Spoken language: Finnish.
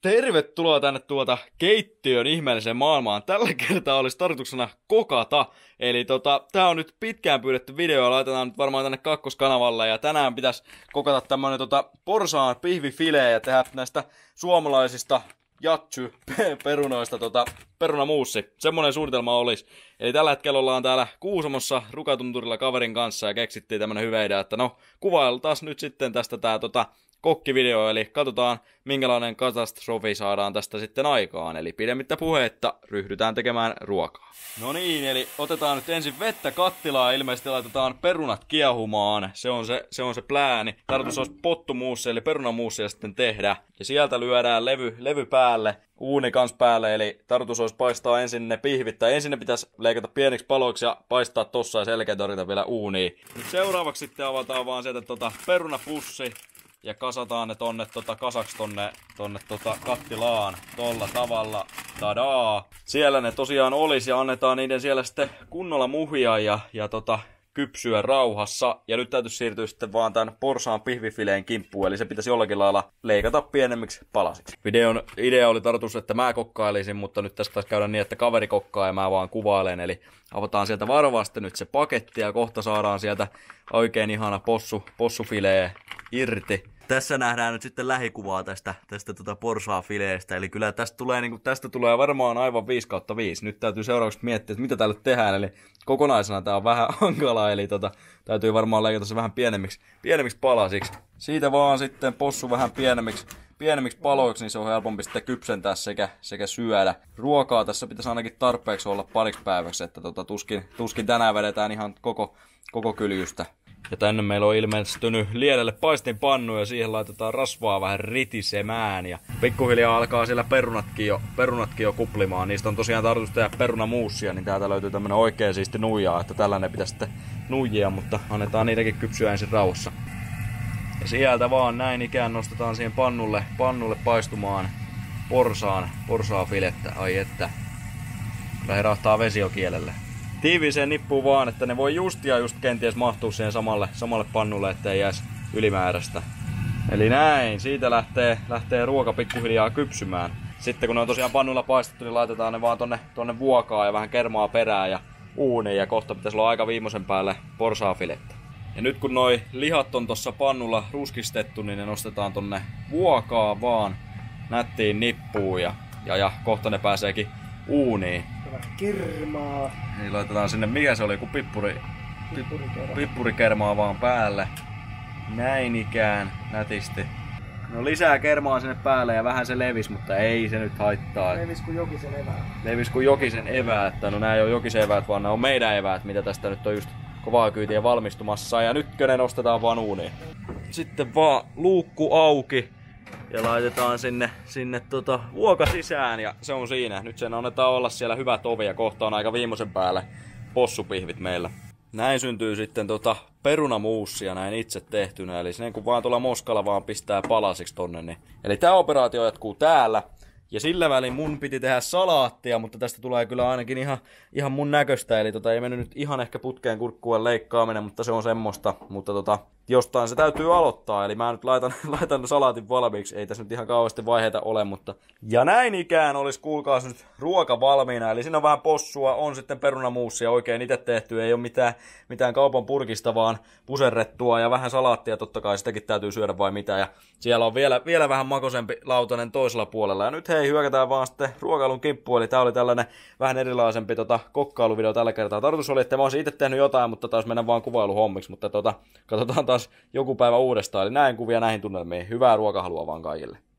Tervetuloa tänne keittiön ihmeelliseen maailmaan. Tällä kertaa olisi tarkoituksena kokata. Eli tää on nyt pitkään pyydetty video ja laitetaan nyt varmaan tänne kakkoskanavalle. Ja tänään pitäisi kokata tämmönen porsaan pihvifilee ja tehdä näistä suomalaisista jatsu-perunoista perunamuussi. Semmonen suunnitelma olisi. Eli tällä hetkellä ollaan täällä Kuusamossa Rukatunturilla kaverin kanssa ja keksittiin tämmönen hyvä idea, että no kuvailtaan nyt sitten tästä tää kokkivideo, eli katsotaan minkälainen katastrofi saadaan tästä sitten aikaan. Eli pidemmittä puheitta ryhdytään tekemään ruokaa. No niin, eli otetaan nyt ensin vettä kattilaan ja ilmeisesti laitetaan perunat kiehumaan. Se on se plääni. Tarkoitus olisi pottumuussi eli perunamuussia sitten tehdä. Ja sieltä lyödään levy päälle, uuni kans päälle, eli tarkoitus olisi paistaa ensin ne pihvit. Tai ensin ne pitäisi leikata pieniksi paloiksi ja paistaa tossa ja selkeä torita vielä uuniin. Nyt seuraavaksi sitten avataan vaan sieltä perunapussi. Ja kasataan ne kasaksi tonne kattilaan tolla tavalla. Tadaa! Siellä ne tosiaan olisi ja annetaan niiden siellä sitten kunnolla muhia ja kypsyä rauhassa. Ja nyt täytyisi siirtyä sitten vaan tän porsaan pihvifileen kimppuun. Eli se pitäisi jollakin lailla leikata pienemmiksi palasiksi. Videon idea oli tarkoitus, että mä kokkailisin, mutta nyt tästä taisi käydä niin, että kaveri kokkaa ja mä vaan kuvailen. Eli avataan sieltä varovasti nyt se paketti ja kohta saadaan sieltä oikein ihana possufilee irti. Tässä nähdään nyt sitten lähikuvaa tästä porsaafileestä, eli kyllä tästä tulee varmaan aivan 5/5. Nyt täytyy seuraavaksi miettiä, että mitä täällä tehdään, eli kokonaisena tää on vähän hankalaa, eli täytyy varmaan leikata se vähän pienemmiksi palasiksi. Siitä vaan sitten possu vähän pienemmiksi paloiksi, niin se on helpompi sitten kypsentää sekä syödä. Ruokaa tässä pitäisi ainakin tarpeeksi olla pariksi päiväksi, että tuskin tänään vedetään ihan koko kyljystä. Ja tänne meillä on ilmestynyt liedelle paistinpannu ja siihen laitetaan rasvaa vähän ritisemään. Ja pikkuhiljaa alkaa siellä perunatkin jo kuplimaan. Niistä on tosiaan tarkoitus tehdä perunamuussia, niin täältä löytyy tämmönen oikein siisti nuijaa, että tällainen pitäisi sitten nuijia, mutta annetaan niitäkin kypsyä ensin rauhassa. Ja sieltä vaan näin ikään nostetaan siihen pannulle paistumaan porsaan filettä. Ai että, kyllä herahtaa vesi jo kielelle. Tiiviiseen nippuun vaan, että ne voi just kenties mahtua siihen samalle pannulle, ettei jäisi ylimääräistä. Eli näin, siitä lähtee ruoka pikkuhiljaa kypsymään. Sitten kun ne on tosiaan pannulla paistettu, niin laitetaan ne vaan tonne vuokaan ja vähän kermaa perään ja uuniin. Ja kohta pitäisi olla aika viimeisen päälle porsaafilettä. Ja nyt kun noi lihat on tossa pannulla ruskistettu, niin ne nostetaan tonne vuokaan vaan nättiin nippuun ja kohta ne pääseekin uuniin. Kermaa. Eli laitetaan sinne, mikä se oli, kun pippurikermaa vaan päälle. Näin ikään, nätisti. No lisää kermaa sinne päälle ja vähän se levis, mutta ei se nyt haittaa. Levis kuin Jokisen eväät. Levis kuin Jokisen eväät. No nää ei ole Jokisen eväät, vaan nää on meidän eväät, mitä tästä nyt on just kovaa kyytiä valmistumassa. Ja nytkö ne nostetaan vaan uuniin. Sitten vaan luukku auki. Ja laitetaan sinne vuoka sisään ja se on siinä. Nyt sen annetaan olla siellä hyvä tovi ja kohta on aika viimeisen päälle possupihvit meillä. Näin syntyy sitten perunamuussia näin itse tehtynä. Eli sen kun vaan tuolla moskalla vaan pistää palasiksi tonne. Niin. Eli tää operaatio jatkuu täällä. Ja sillä välin mun piti tehdä salaattia, mutta tästä tulee kyllä ainakin ihan mun näköistä. Eli ei mennyt nyt ihan ehkä putkeen kurkkuun leikkaaminen, mutta se on semmoista. Mutta jostain se täytyy aloittaa. Eli mä nyt laitan salaatin valmiiksi. Ei tässä nyt ihan kauheasti vaiheita ole, mutta... Ja näin ikään olisi kuulkaas nyt ruoka valmiina. Eli siinä on vähän possua, on sitten perunamuussia oikein itse tehty. Ei ole mitään kaupan purkista, vaan puserrettua ja vähän salaattia. Totta kai sitäkin täytyy syödä vai mitä. Ja siellä on vielä vähän makoisempi lautanen toisella puolella. Ja nyt hei, hyökätään vaan sitten ruokailun kimppuun. Eli tää oli tällainen vähän erilaisempi kokkailuvideo tällä kertaa. Tarkoitus oli, että mä olisin itse tehnyt jotain, mutta taas mennä vaan kuvailuhommiksi. Mutta katsotaan taas joku päivä uudestaan. Eli näin kuvia näihin tunnelmiin. Hyvää ruokahalua vaan kaikille.